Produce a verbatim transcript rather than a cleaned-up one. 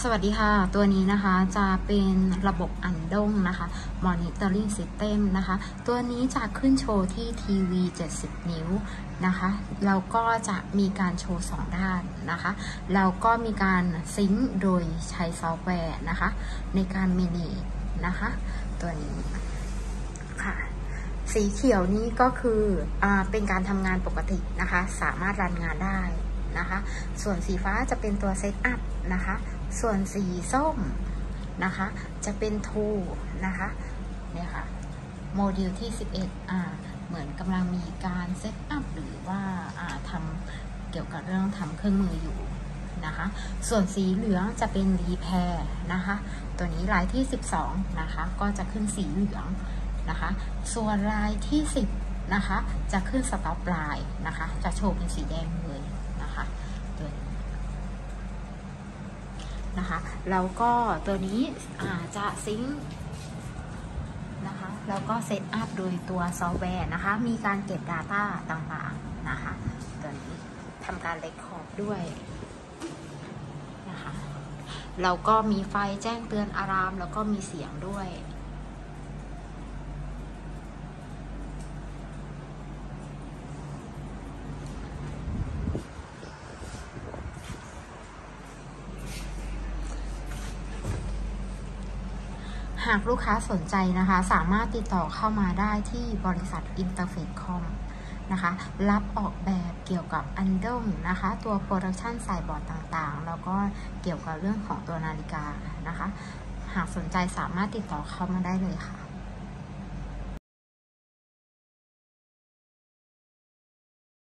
สวัสดีค่ะตัวนี้นะคะจะเป็นระบบอันดงนะคะ Monitoring System นะคะตัวนี้จะขึ้นโชว์ที่ทีวีเจ็ดสิบนิ้วนะคะแล้วก็จะมีการโชว์สองด้านนะคะแล้วก็มีการซิงค์โดยใช้ซอฟต์แวร์นะคะในการมินินะคะตัวนี้ค่ะสีเขียวนี้ก็คืออ่าเป็นการทำงานปกตินะคะสามารถรันงานได้นะคะส่วนสีฟ้าจะเป็นตัวเซตอัพนะคะส่วนสีส้มนะคะจะเป็นทูนะคะเนี่ยค่ะโมดูลที่สิบเอ็ดอ่าเหมือนกำลังมีการเซตอัพหรือว่าอ่าทำเกี่ยวกับเรื่องทำเครื่องมืออยู่นะคะส่วนสีเหลืองจะเป็นรีแพร์นะคะตัวนี้ลายที่สิบสองนะคะก็จะขึ้นสีเหลืองนะคะส่วนลายที่สิบนะคะจะขึ้นสต็อปไลน์นะคะจะโชว์เป็นสีแดงเลยนะคะตัวนี้นะคะแล้วก็ตัวนี้จะซิงค์นะคะแล้วก็เซตอัพโดยตัวซอฟต์แวร์นะคะมีการเก็บ Data ต่างๆนะคะตัวนี้ทำการเรคคอร์ดด้วยนะคะแล้วก็มีไฟแจ้งเตือนอะลามแล้วก็มีเสียงด้วยหากลูกค้าสนใจนะคะสามารถติดต่อเข้ามาได้ที่บริษัท Interface คอมนะคะรับออกแบบเกี่ยวกับอันดงนะคะตัวโปรดักชันใส่บอร์ดต่างๆแล้วก็เกี่ยวกับเรื่องของตัวนาฬิกานะคะหากสนใจสามารถติดต่อเข้ามาได้เลยค่ะ